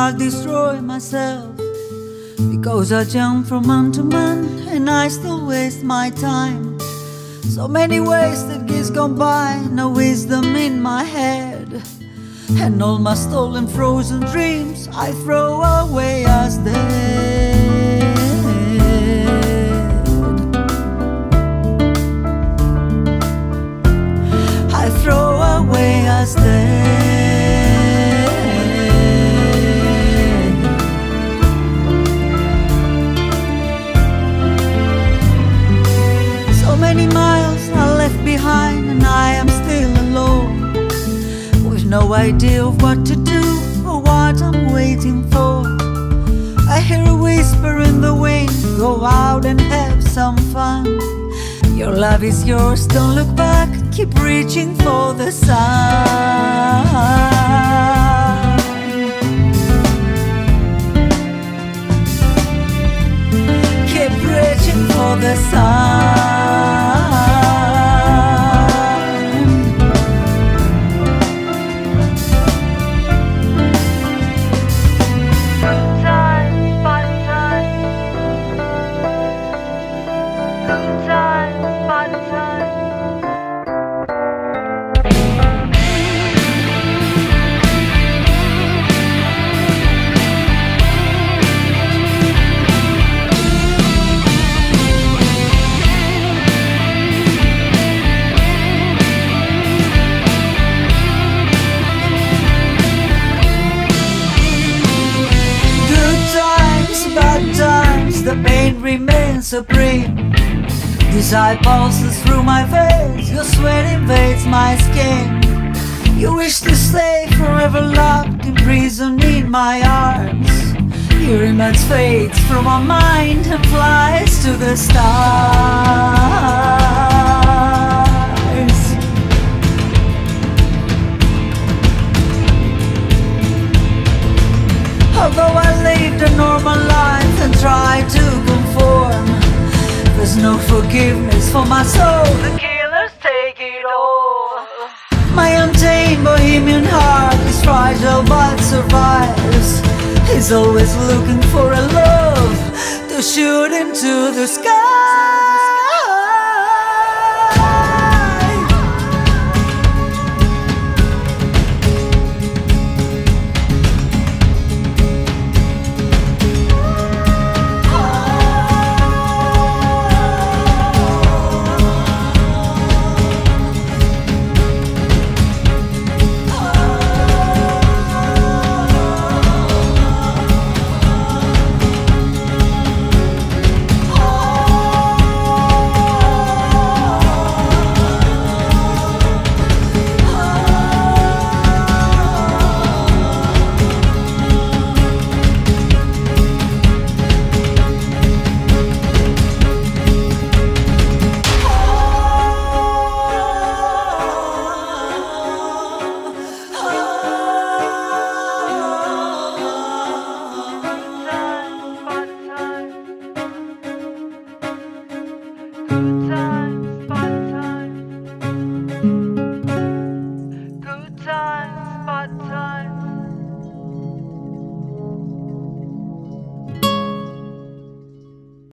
I'll destroy myself, because I jump from man to man and I still waste my time. So many wasted years gone by, no wisdom in my head, and all my stolen frozen dreams I throw away as dead. I throw away as dead. So many miles are left behind and I am still alone, with no idea of what to do or what I'm waiting for. I hear a whisper in the wind, go out and have some fun. Your love is yours, don't look back, keep reaching for the sun. Keep reaching for the sun. The pain remains supreme. Desire pulses through my veins, your sweat invades my skin. You wish to stay forever locked, imprisoned in my arms. Your image fades from my mind and flies to the stars. Although I lived a normal life and tried to conform, there's no forgiveness for my soul. The killers take it all. My untamed bohemian heart is fragile but survives. He's always looking for a love to shoot into the sky. Good time.